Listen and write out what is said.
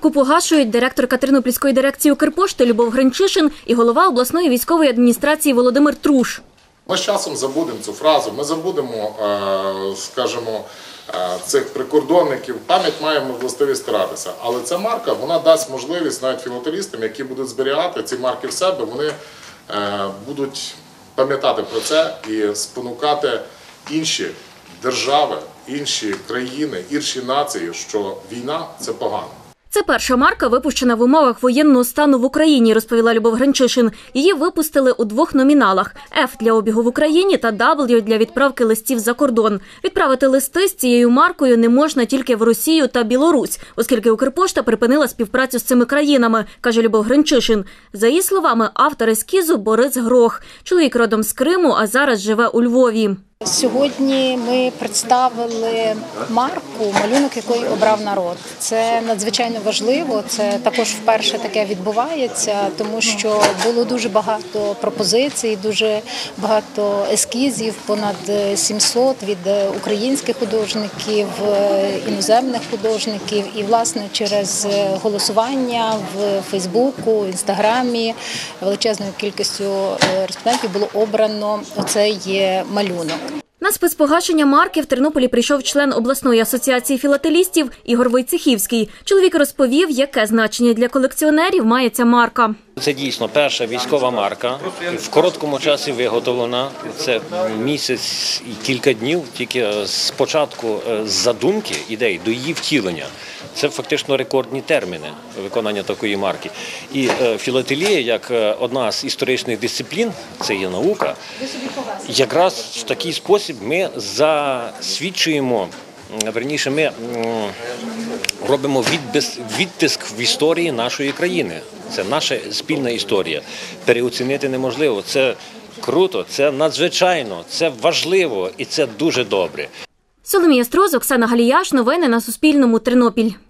Марку погашують директорка Тернопільської дирекції Укрпошти Любов Гринчишин і голова обласної військової адміністрації Володимир Труш. Ми з часом забудемо цю фразу, ми забудемо, скажімо, цих прикордонників. Пам'ять має властивість старатися. Але ця марка, вона дасть можливість навіть філателістам, які будуть зберігати ці марки в себе, вони будуть пам'ятати про це і спонукати інші держави, інші країни, інші нації, що війна – це погано. Це перша марка, випущена в умовах воєнного стану в Україні, розповіла Любов Гринчишин. Її випустили у двох номіналах – F для обігу в Україні та W для відправки листів за кордон. Відправити листи з цією маркою не можна тільки в Росію та Білорусь, оскільки Укрпошта припинила співпрацю з цими країнами, каже Любов Гринчишин. За її словами, автор ескізу – Борис Грох. Чоловік родом з Криму, а зараз живе у Львові. Сьогодні ми представили марку, малюнок якої обрав народ. Це надзвичайно важливо, це також вперше таке відбувається, тому що було дуже багато пропозицій, дуже багато ескізів, понад 700 від українських художників, іноземних художників. І, власне, через голосування в Фейсбуку, Інстаграмі величезною кількістю респондентів було обрано оцей малюнок. На спецпогашення марки в Тернополі прийшов член обласної асоціації філателістів Ігор Войцехівський. Чоловік розповів, яке значення для колекціонерів має ця марка. Це дійсно перша військова марка, в короткому часі виготовлена. Це місяць і кілька днів, тільки спочатку з задумки ідеї до її втілення. Це фактично рекордні терміни виконання такої марки. І філателія, як одна з історичних дисциплін, це є наука, якраз в такий спосіб ми засвідчуємо, верніше ми робимо відтиск в історії нашої країни. Це наша спільна історія. Переоцінити неможливо. Це круто, це надзвичайно, це важливо і це дуже добре. Соломія Строз, Оксана Галіяш. Новини на Суспільному. Тернопіль.